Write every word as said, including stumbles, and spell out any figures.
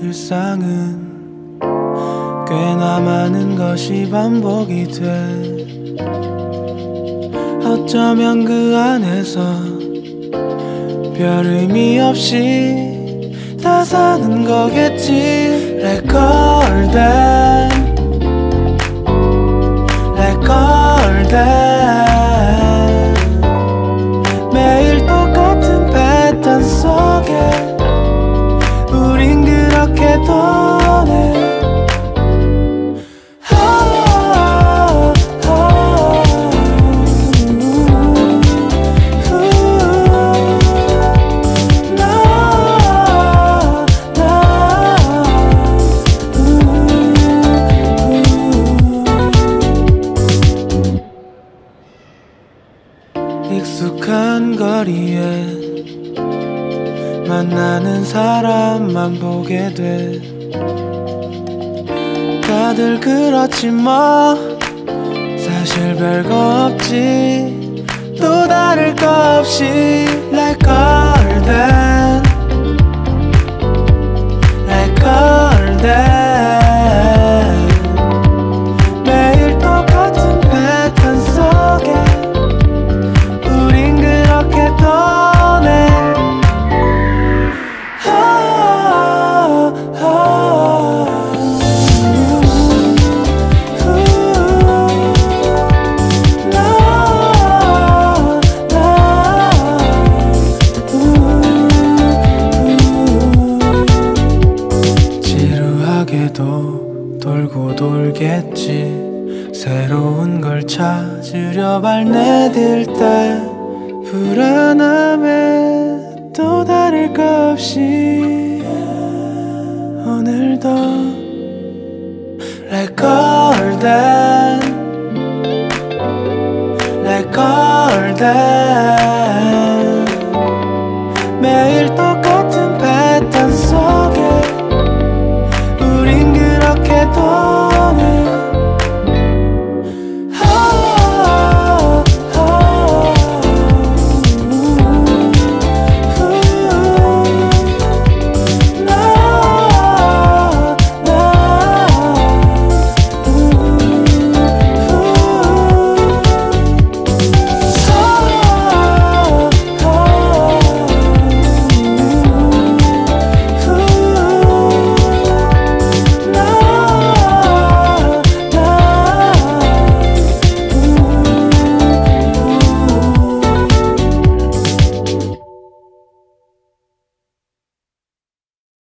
일상은 꽤나 많은 것이 반복이 돼. 어쩌면 그 안에서 별 의미 없이 다 사는 거겠지. Let go then, let go then. 매일 똑같은 패턴 속에 우린 그렇게 떠내. 익숙한 거리에 만나는 사람만 보게 돼. 다들 그렇지 뭐, 사실 별거 없지. 또 다를 거 없이 Let go then, let go then. 매일 똑같은 패턴 속에 우린 그렇게 떠내. 지루하게도 돌고 돌겠지. 새로운 걸 찾으려 발 내딜 때 불안함에 또 다를 거 없이 오늘도 Let go then, let go then.